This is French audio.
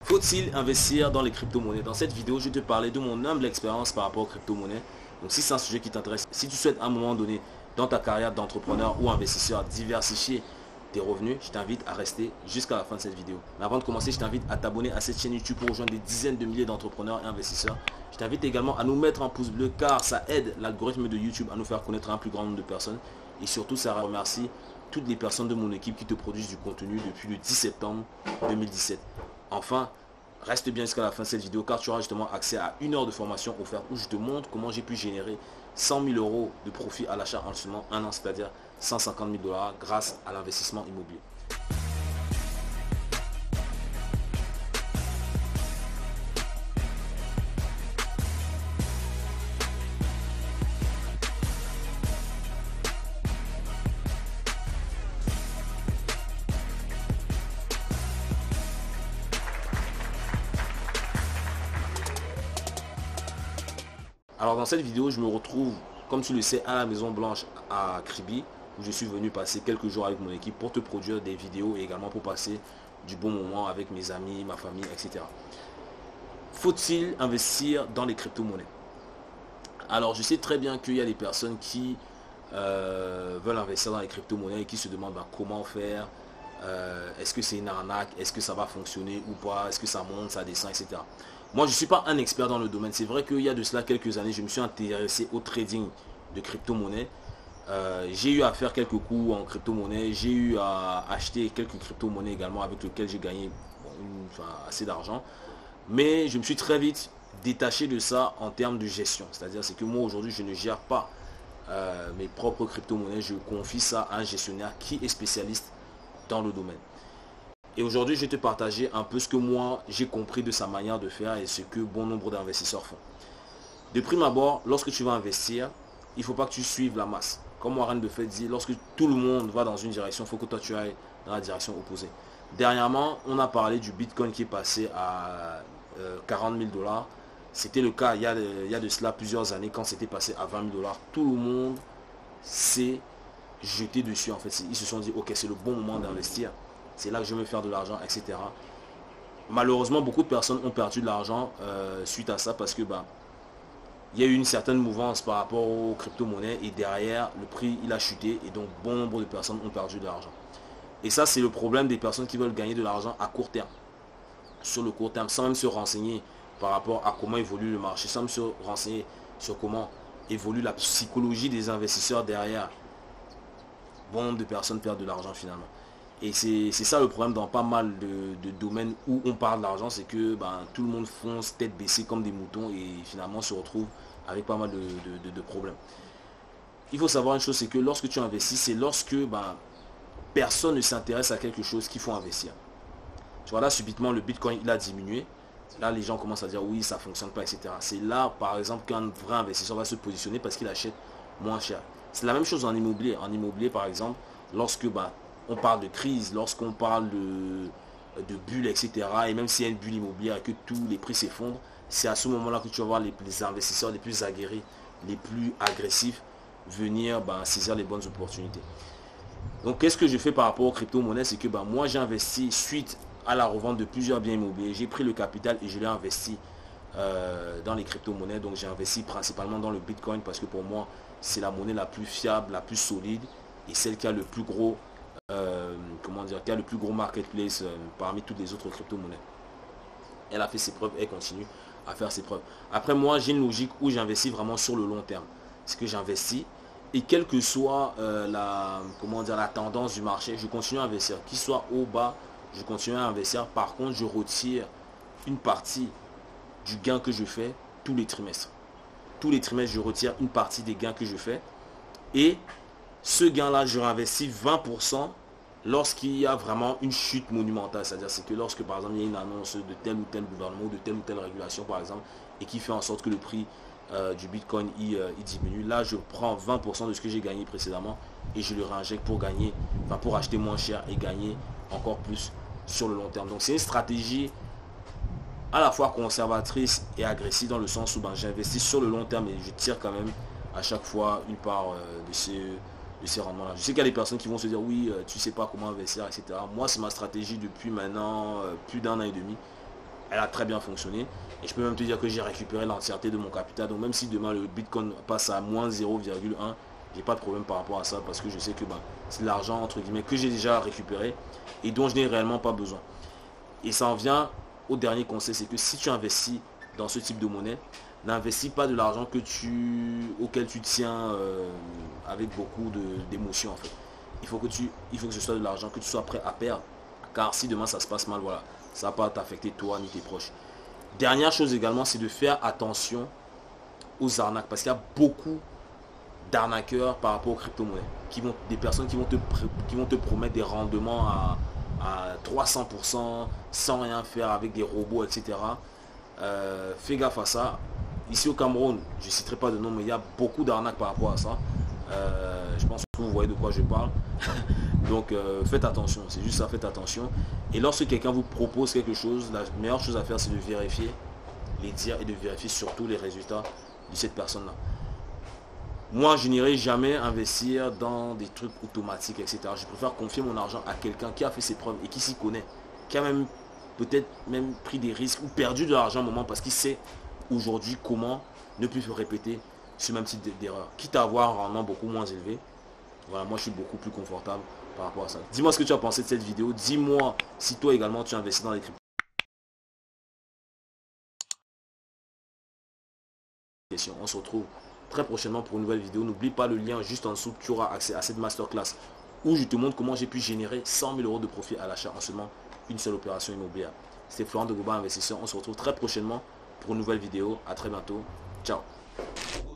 Faut-il investir dans les crypto-monnaies? Dans cette vidéo, je vais te parler de mon humble expérience par rapport aux crypto-monnaies. Donc si c'est un sujet qui t'intéresse, si tu souhaites à un moment donné dans ta carrière d'entrepreneur ou investisseur diversifier tes revenus, je t'invite à rester jusqu'à la fin de cette vidéo. Mais avant de commencer, je t'invite à t'abonner à cette chaîne YouTube pour rejoindre des dizaines de milliers d'entrepreneurs et investisseurs. Je t'invite également à nous mettre un pouce bleu car ça aide l'algorithme de YouTube à nous faire connaître un plus grand nombre de personnes. Et surtout, ça remercie toutes les personnes de mon équipe qui te produisent du contenu depuis le 10 septembre 2017. Enfin, reste bien jusqu'à la fin de cette vidéo car tu auras justement accès à 1 heure de formation offerte où je te montre comment j'ai pu générer 100 000 euros de profit à l'achat en seulement un an, c'est-à-dire 150 000 $ grâce à l'investissement immobilier. Alors dans cette vidéo, je me retrouve, comme tu le sais, à la Maison Blanche à Kribi, où je suis venu passer quelques jours avec mon équipe pour te produire des vidéos et également pour passer du bon moment avec mes amis, ma famille, etc. Faut-il investir dans les crypto-monnaies? Alors je sais très bien qu'il y a des personnes qui veulent investir dans les crypto-monnaies et qui se demandent comment faire, est-ce que c'est une arnaque, est-ce que ça va fonctionner ou pas, est-ce que ça monte, ça descend, etc. Moi je ne suis pas un expert dans le domaine. C'est vrai qu'il y a de cela quelques années, je me suis intéressé au trading de crypto-monnaies. J'ai eu à faire quelques coups en crypto-monnaie, j'ai eu à acheter quelques crypto-monnaies également avec lesquelles j'ai gagné assez d'argent. Mais je me suis très vite détaché de ça en termes de gestion. C'est-à-dire c'est que moi aujourd'hui je ne gère pas mes propres crypto-monnaies, je confie ça à un gestionnaire qui est spécialiste dans le domaine. Et aujourd'hui je vais te partager un peu ce que moi j'ai compris de sa manière de faire et ce que bon nombre d'investisseurs font. De prime abord, lorsque tu vas investir, il ne faut pas que tu suives la masse. Comme Warren Buffett dit, lorsque tout le monde va dans une direction, il faut que toi tu ailles dans la direction opposée. Dernièrement, on a parlé du Bitcoin qui est passé à 40 000 $. C'était le cas il y a de cela plusieurs années quand c'était passé à 20 000 $. Tout le monde s'est jeté dessus en fait. Ils se sont dit ok, c'est le bon moment d'investir. C'est là que je vais me faire de l'argent, etc. Malheureusement, beaucoup de personnes ont perdu de l'argent suite à ça parce que il y a eu une certaine mouvance par rapport aux crypto-monnaies et derrière, le prix il a chuté et donc bon nombre de personnes ont perdu de l'argent. Et ça, c'est le problème des personnes qui veulent gagner de l'argent à court terme. Sur le court terme, sans même se renseigner par rapport à comment évolue le marché, sans même se renseigner sur comment évolue la psychologie des investisseurs derrière. Bon nombre de personnes perdent de l'argent finalement. Et c'est ça le problème dans pas mal de domaines où on parle d'argent, c'est que tout le monde fonce tête baissée comme des moutons et finalement se retrouve avec pas mal de problèmes. Il faut savoir une chose, c'est que lorsque tu investis, c'est lorsque personne ne s'intéresse à quelque chose qu'il faut investir. Tu vois là, subitement, le Bitcoin, il a diminué. Là, les gens commencent à dire oui, ça ne fonctionne pas, etc. C'est là, par exemple, qu'un vrai investisseur va se positionner parce qu'il achète moins cher. C'est la même chose en immobilier. En immobilier, par exemple, lorsque on parle de crise, lorsqu'on parle de bulles, etc. Et même s'il y a une bulle immobilière et que tous les prix s'effondrent, c'est à ce moment-là que tu vas voir les investisseurs les plus aguerris, les plus agressifs venir saisir les bonnes opportunités. Donc qu'est-ce que je fais par rapport aux crypto-monnaies? C'est que moi j'ai investi suite à la revente de plusieurs biens immobiliers. J'ai pris le capital et je l'ai investi dans les crypto-monnaies. Donc j'ai investi principalement dans le Bitcoin parce que pour moi c'est la monnaie la plus fiable, la plus solide et celle qui a le plus gros qui a le plus gros marketplace parmi toutes les autres crypto-monnaies. Elle a fait ses preuves, elle continue à faire ses preuves. Après moi j'ai une logique où j'investis vraiment sur le long terme. C'est que j'investis et quelle que soit la tendance du marché, je continue à investir. Qu'il soit haut, bas, je continue à investir. Par contre, je retire une partie du gain que je fais tous les trimestres. Tous les trimestres, je retire une partie des gains que je fais. Et ce gain-là, je réinvestis 20% lorsqu'il y a vraiment une chute monumentale. C'est-à-dire c'est que lorsque, par exemple, il y a une annonce de tel ou tel gouvernement, de telle ou telle régulation, par exemple, et qui fait en sorte que le prix du Bitcoin il diminue. Là, je prends 20% de ce que j'ai gagné précédemment et je le réinjecte pour gagner, pour acheter moins cher et gagner encore plus sur le long terme. Donc, c'est une stratégie à la fois conservatrice et agressive dans le sens où j'investis sur le long terme et je tire quand même à chaque fois une part de ces rendements-là. Je sais qu'il y a des personnes qui vont se dire oui, tu sais pas comment investir, etc. Moi, c'est ma stratégie depuis maintenant plus d'1 an et demi. elle a très bien fonctionné. Et je peux même te dire que j'ai récupéré l'entièreté de mon capital. Donc même si demain le Bitcoin passe à moins 0,1, j'ai pas de problème par rapport à ça parce que je sais que c'est de l'argent entre guillemets que j'ai déjà récupéré et dont je n'ai réellement pas besoin. Et ça en vient au dernier conseil, c'est que si tu investis dans ce type de monnaie, n'investis pas de l'argent auquel tu tiens avec beaucoup d'émotion en fait. Il faut que ce soit de l'argent que tu sois prêt à perdre. Car si demain ça se passe mal, voilà, ça ne va pas t'affecter toi ni tes proches. Dernière chose également, c'est de faire attention aux arnaques. Parce qu'il y a beaucoup d'arnaqueurs par rapport aux crypto-monnaies. Des personnes qui vont te promettre des rendements à 300% sans rien faire avec des robots, etc. Fais gaffe à ça. Ici au Cameroun, je ne citerai pas de nom, mais il y a beaucoup d'arnaques par rapport à ça. Je pense que vous voyez de quoi je parle. Donc faites attention, c'est juste ça, faites attention. Et lorsque quelqu'un vous propose quelque chose, la meilleure chose à faire, c'est de vérifier les dires et de vérifier surtout les résultats de cette personne-là. Moi, je n'irai jamais investir dans des trucs automatiques, etc. Je préfère confier mon argent à quelqu'un qui a fait ses preuves et qui s'y connaît, qui a même peut-être même pris des risques ou perdu de l'argent à un moment parce qu'il sait aujourd'hui comment ne plus répéter ce même type d'erreur. Quitte à avoir un rendement beaucoup moins élevé, voilà, moi je suis beaucoup plus confortable par rapport à ça. Dis-moi ce que tu as pensé de cette vidéo. Dis-moi si toi également tu investis dans les cryptos. On se retrouve très prochainement pour une nouvelle vidéo. N'oublie pas le lien juste en dessous, tu auras accès à cette masterclass où je te montre comment j'ai pu générer 100 000 € de profit à l'achat en seulement une seule opération immobilière. C'était Florent de Goba Investisseur. On se retrouve très prochainement pour une nouvelle vidéo. À très bientôt. Ciao.